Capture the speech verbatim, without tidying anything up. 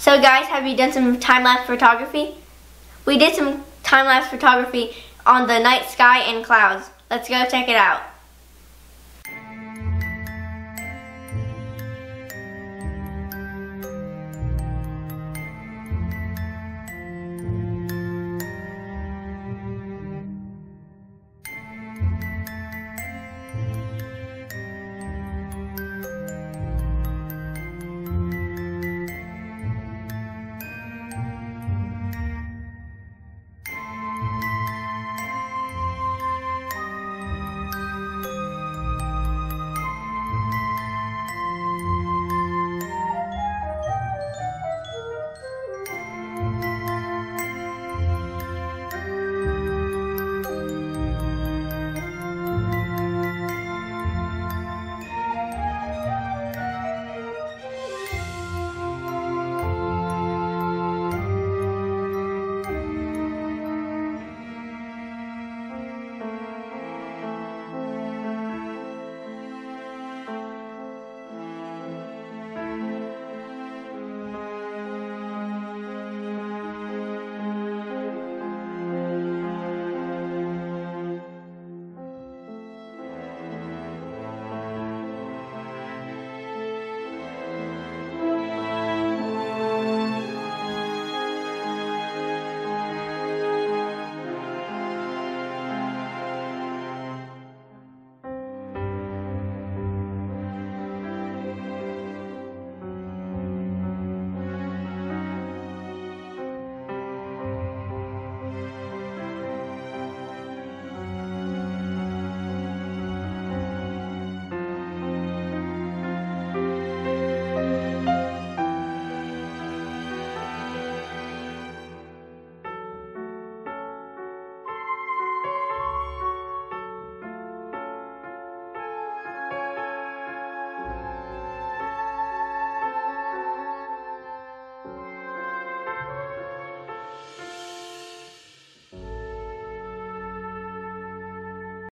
So guys, have you done some time-lapse photography? We did some time-lapse photography on the night sky and clouds. Let's go check it out.